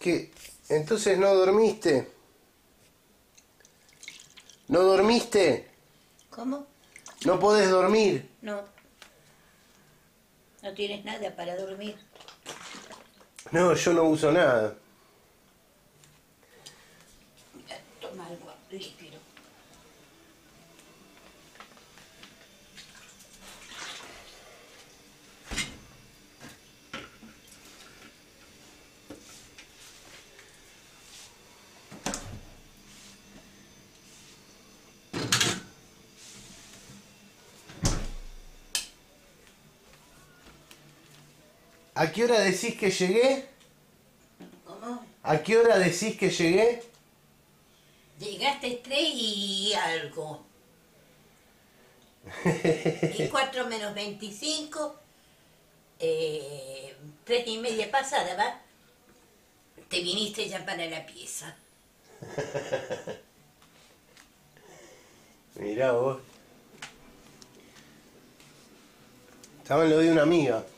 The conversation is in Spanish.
que... Entonces no dormiste. ¿No dormiste? ¿Cómo? ¿No podés dormir? No. No tienes nada para dormir. No, yo no uso nada. Mira, toma algo líquido. ¿A qué hora decís que llegué? ¿Cómo? ¿A qué hora decís que llegué? Llegaste 3 y algo. Y 4 menos 25, 3 y media pasada, ¿va? Te viniste ya para la pieza. Mirá vos. Estaba en lo de una amiga.